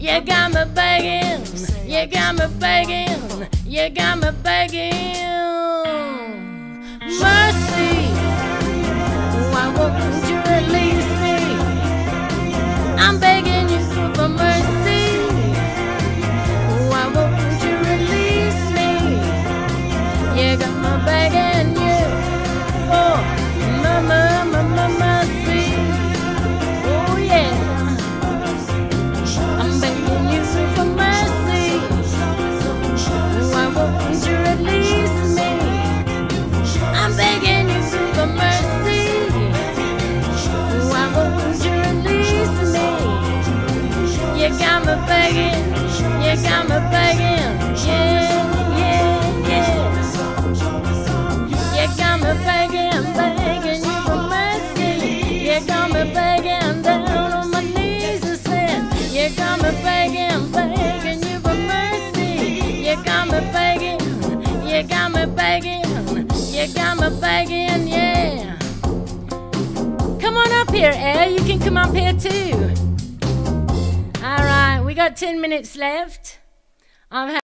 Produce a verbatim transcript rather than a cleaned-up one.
You got me begging, you got me begging, you got me begging. Mercy, why won't you release me? I'm begging you for mercy. Why won't you release me? You got me begging you for my, my, my, mercy. Oh yeah, I'm begging you for mercy. Why won't you release me? I'm begging you for mercy. Why won't you release me? You got me begging, you got me begging, yeah, yeah, yeah. You got me begging, begging you for mercy. You got me begging down on my knees and saying, you got me begging, begging you for mercy. You got me begging, you got me begging, you got me begging, yeah. Come on up here, Air. You can come up here too. All right, we got ten minutes left. I'm